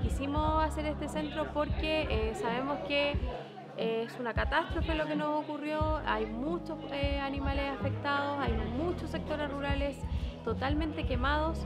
quisimos hacer este centro porque sabemos que es una catástrofe lo que nos ocurrió, hay muchos animales afectados, hay muchos sectores rurales totalmente quemados.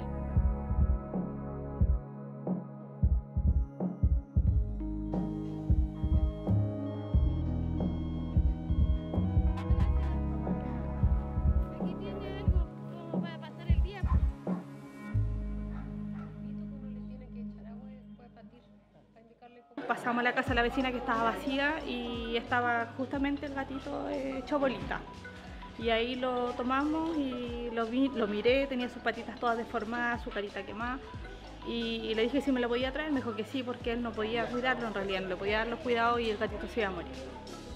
Pasamos a la casa de la vecina que estaba vacía y estaba justamente el gatito hecho bolita. Y ahí lo tomamos y lo miré, tenía sus patitas todas deformadas, su carita quemada. Y le dije si me lo podía traer, me dijo que sí, porque él no podía cuidarlo, en realidad no le podía dar los cuidados y el gatito se iba a morir.